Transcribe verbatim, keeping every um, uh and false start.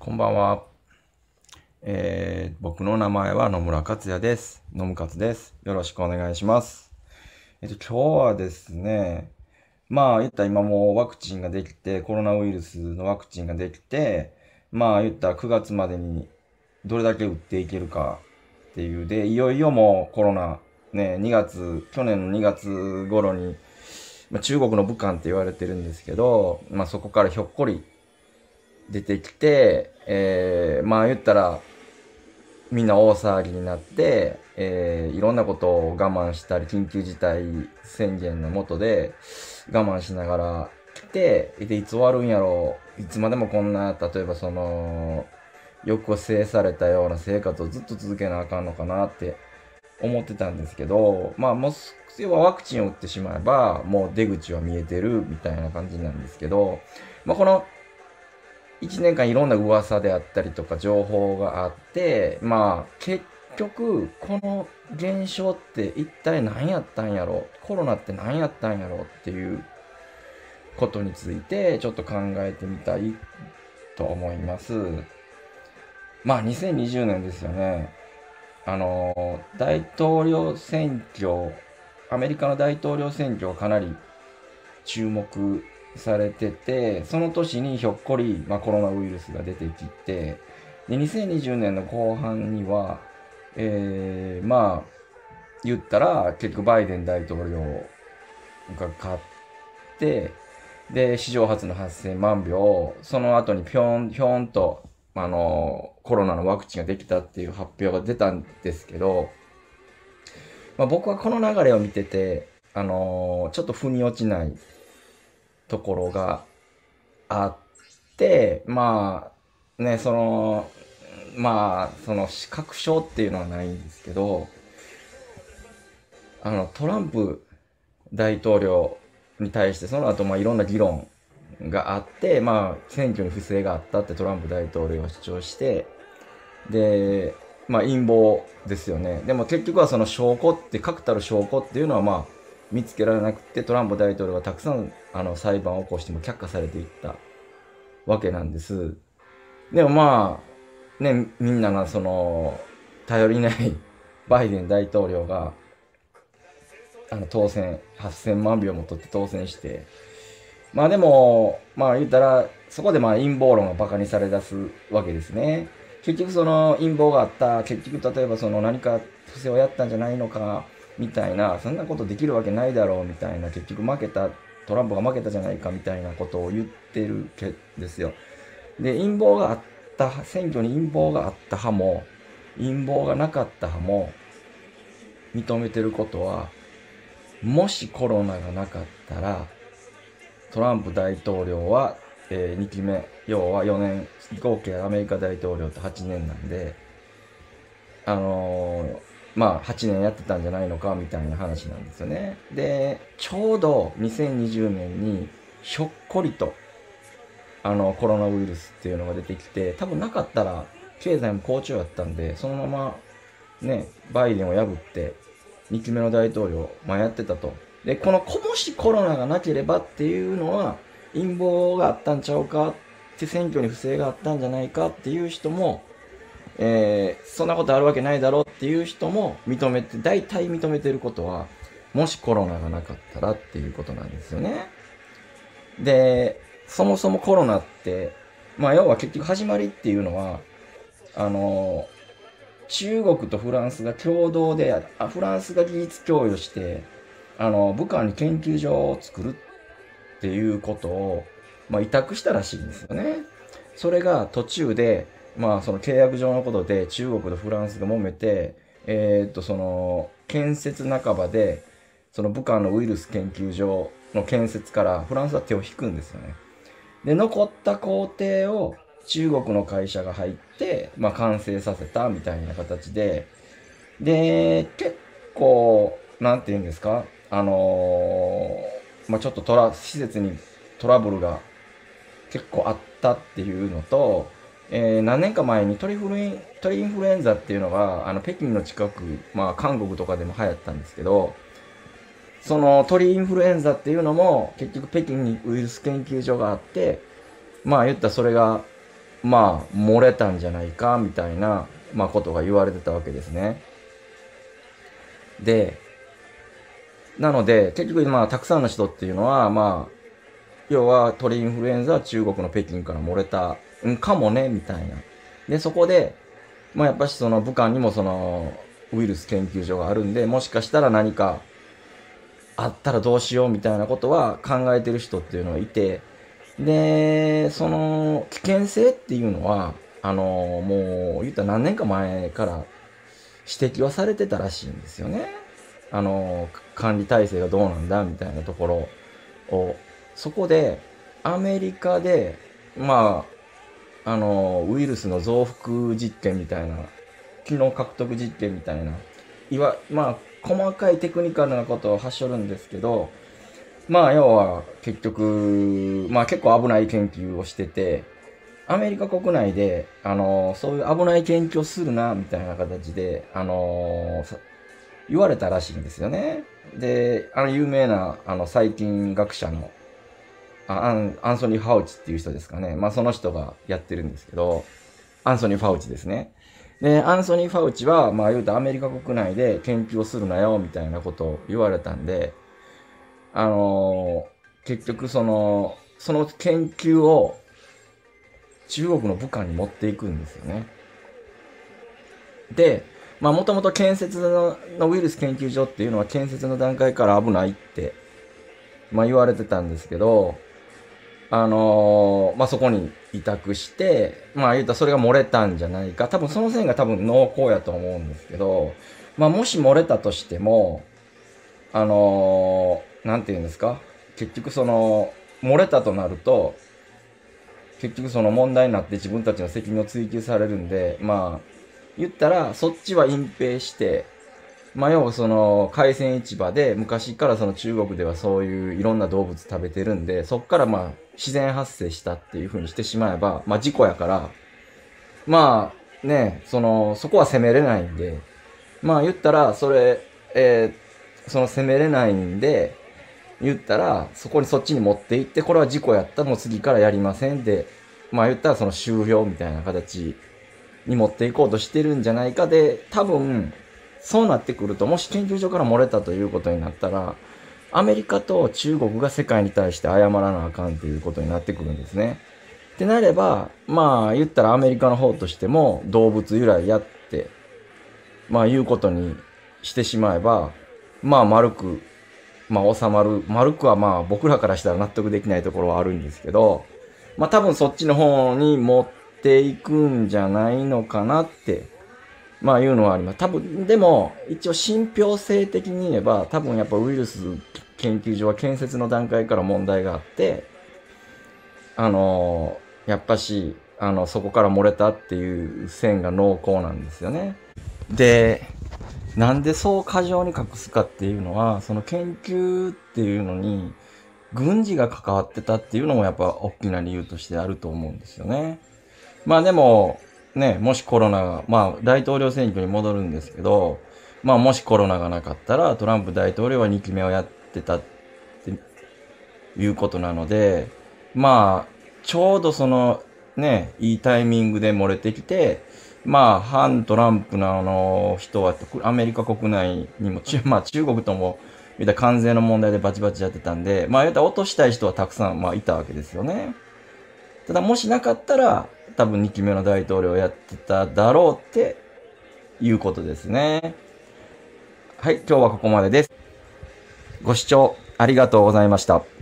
こんばんは。えー僕の名前は野村克也です。野村克です。よろしくお願いします。えっと、今日はですね、まあ言ったら今もうワクチンができて、コロナウイルスのワクチンができて、まあ言ったらくがつまでにどれだけ打っていけるかっていう、で、いよいよもうコロナ、ね、にがつ、去年のにがつ頃に、まあ、中国の武漢って言われてるんですけど、まあそこからひょっこり出てきて、えーまあ言ったらみんな大騒ぎになって、えーいろんなことを我慢したり、緊急事態宣言の下で我慢しながら来て、で、いつ終わるんやろう、いつまでもこんな、例えばその、抑制されたような生活をずっと続けなあかんのかなって思ってたんですけど、まあ、もし、要はワクチンを打ってしまえば、もう出口は見えてるみたいな感じなんですけど、まあ、このいちねんかんいろんな噂であったりとか情報があって、まあ結局この現象って一体何やったんやろう、コロナって何やったんやろうっていうことについてちょっと考えてみたいと思います。まあにせんにじゅうねんですよね。あの、大統領選挙、アメリカの大統領選挙はかなり注目されてて、その年にひょっこり、まあ、コロナウイルスが出てきて、で、にせんにじゅうねんの後半には、えー、まあ、言ったら、結局バイデン大統領が勝って、で、史上初のはっせんまん票、その後にぴょん、ぴょんと、あの、コロナのワクチンができたっていう発表が出たんですけど、まあ、僕はこの流れを見てて、あのちょっと腑に落ちないところがあって、まあ、ね、その、まあ、その、確証っていうのはないんですけど、あの、トランプ大統領に対して、その後、まあ、いろんな議論があって、まあ、選挙に不正があったってトランプ大統領は主張して、で、まあ、陰謀ですよね。でも結局はその証拠って、確たる証拠っていうのは、まあ、見つけられなくて、トランプ大統領がたくさんあの裁判を起こしても却下されていったわけなんです。でもまあ、ね、みんながその、頼りないバイデン大統領が、あの、当選、はっせんまん票も取って当選して、まあでも、まあ言ったら、そこでまあ陰謀論がバカにされ出すわけですね。結局その陰謀があった、結局例えばその何か不正をやったんじゃないのか、みたいな、そんなことできるわけないだろう、みたいな、結局負けた、トランプが負けたじゃないか、みたいなことを言ってるけですよ。で、陰謀があった、選挙に陰謀があった派も、陰謀がなかった派も認めてることは、もしコロナがなかったら、トランプ大統領は、えー、にきめ、要はよねん、合計アメリカ大統領ってはちねんなんで、あのーまあ、はちねんやってたんじゃないのかみたいな話なんですよね。で、ちょうどにせんにじゅうねんにひょっこりとあのコロナウイルスっていうのが出てきて、多分なかったら経済も好調やったんで、そのままね、バイデンを破ってにきめの大統領、まあ、やってたと。で、このもしコロナがなければっていうのは陰謀があったんちゃうかって、選挙に不正があったんじゃないかっていう人も、えーそんなことあるわけないだろうっていう人も認めて、大体認めてることは、もしコロナがなかったらっていうことなんですよね。で、そもそもコロナって、まあ要は結局始まりっていうのは、あの、中国とフランスが共同で、あフランスが技術供与して、あの、武漢に研究所を作るっていうことを、まあ委託したらしいんですよね。それが途中で、まあその契約上のことで中国とフランスが揉めて、えーっとその建設半ばで、その武漢のウイルス研究所の建設からフランスは手を引くんですよね。で、残った工程を中国の会社が入って、まあ完成させたみたいな形で、で、結構、なんて言うんですか、あのーまあちょっとトラ、施設にトラブルが結構あったっていうのと、えー何年か前に鳥フルイン鳥インフルエンザっていうのがあの北京の近く、まあ、韓国とかでも流行ったんですけど、その鳥インフルエンザっていうのも結局北京にウイルス研究所があって、まあ言ったらそれがまあ、漏れたんじゃないか、みたいな、まあ、ことが言われてたわけですね。で、なので、結局、まあ、たくさんの人っていうのは、まあ、要は鳥インフルエンザは中国の北京から漏れたんかもね、みたいな。で、そこで、まあ、やっぱしその武漢にもそのウイルス研究所があるんで、もしかしたら何かあったらどうしようみたいなことは考えてる人っていうのがいて、で、その危険性っていうのは、あの、もう言ったら何年か前から指摘はされてたらしいんですよね。あの、管理体制がどうなんだみたいなところを。そこで、アメリカで、まあ、あの、ウイルスの増幅実験みたいな、機能獲得実験みたいな、いわ、まあ、細かいテクニカルなことをはしょるんですけど、まあ、要は、結局、まあ結構危ない研究をしてて、アメリカ国内で、あの、そういう危ない研究をするな、みたいな形で、あの、言われたらしいんですよね。で、あの有名な、あの、細菌学者の、アン、アンソニー・ファウチっていう人ですかね。まあその人がやってるんですけど、アンソニー・ファウチですね。で、アンソニー・ファウチは、まあ言うとアメリカ国内で研究をするなよ、みたいなことを言われたんで、あのー結局その、その研究を中国の武漢に持っていくんですよね。で、まあもともと建設ののウイルス研究所っていうのは建設の段階から危ないって、まあ言われてたんですけど、あのーまあそこに委託して、まあ言うたらそれが漏れたんじゃないか。多分その線が多分濃厚やと思うんですけど、まあもし漏れたとしても、あのーなんて言うんですか、結局その、漏れたとなると、結局その問題になって自分たちの責任を追及されるんで、まあ、言ったら、そっちは隠蔽して、まあ、要はその、海鮮市場で、昔からその中国ではそういういろんな動物食べてるんで、そっからまあ、自然発生したっていう風にしてしまえば、まあ、事故やから、まあ、ね、その、そこは責めれないんで、まあ、言ったら、それ、えーその責めれないんで、言ったら、そこにそっちに持っていって、これは事故やった、もう次からやりませんで、まあ言ったらその終了みたいな形に持っていこうとしてるんじゃないかで、多分、そうなってくると、もし研究所から漏れたということになったら、アメリカと中国が世界に対して謝らなあかんということになってくるんですね。ってなれば、まあ言ったらアメリカの方としても動物由来やって、まあいうことにしてしまえば、まあ丸くまあ収まる。丸くはまあ僕らからしたら納得できないところはあるんですけど、まあ多分そっちの方に持っていくんじゃないのかなって、まあいうのはあります。多分、でも一応信憑性的に言えば、多分やっぱウイルス研究所は建設の段階から問題があって、あのーやっぱし、あの、そこから漏れたっていう線が濃厚なんですよね。で、なんでそう過剰に隠すかっていうのは、その研究っていうのに、軍事が関わってたっていうのもやっぱ大きな理由としてあると思うんですよね。まあでも、ね、もしコロナが、まあ大統領選挙に戻るんですけど、まあもしコロナがなかったらトランプ大統領はにきめをやってたっていうことなので、まあ、ちょうどそのね、いいタイミングで漏れてきて、まあ、反トランプのあの人は、アメリカ国内にも、中まあ中国とも、言った関税の問題でバチバチやってたんで、まあ言ったら落としたい人はたくさん、まあいたわけですよね。ただもしなかったら、多分にきめの大統領をやってただろうっていうことですね。はい、今日はここまでです。ご視聴ありがとうございました。